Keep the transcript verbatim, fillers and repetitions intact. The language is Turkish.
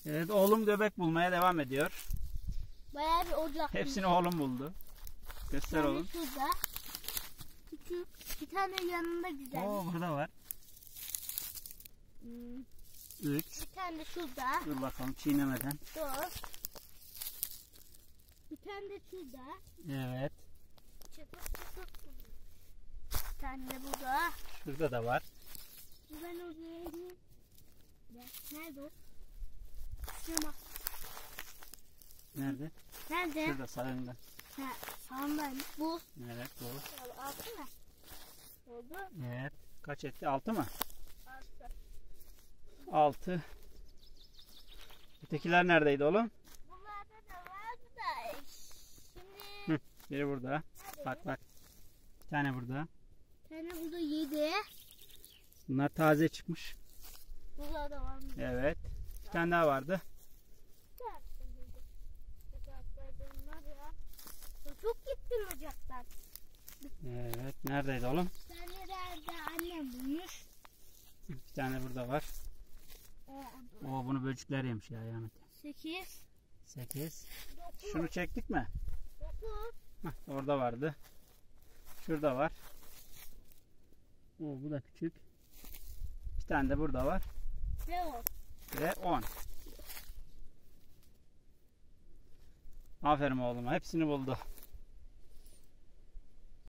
Evet, oğlum göbek bulmaya devam ediyor. Bayağı bir ocak. Hepsini oğlum buldu. Göster Yani oğlum. şurada. Küçük. Bir tane yanında güzel. Oo, burada var. Hmm. Üç. Bir tane de şurada. Dur bakalım çiğnemeden. Dört. Bir tane de şurada. Evet. Çıkıp çıkıp. Bir tane de burada. Şurada da var. Ben oraya ineyim. Nerede o? Şuna bak. Nerede? Nerede? Şurada sağında. Ha, sağındaymış. Bu. Evet, bu. Altı mı? Oldu. Evet. Kaç etti? Altı mı? Altı. Altı. Ötekiler neredeydi oğlum? Bunlarda da vardı da. Şimdi. Hı, biri burada. Nerede? Bak bak. Bir tane burada. Bir tane burada yedi. Bunlar taze çıkmış. Burada da var mı? Evet. Bir tane daha vardı. Çok gittim ocaktan. Evet. Neredeydi oğlum? Bir tane nerede annem bulmuş. Bir tane burada var. Oo, bunu böcekler yemiş ya yani. Sekiz. Sekiz. Dokuz. Şunu çektik mi? Dokuz. Hah, orada vardı. Şurada var. Oo, bu da küçük. Bir tane de burada var. Ve on. Ve on. Aferin oğluma. Hepsini buldu.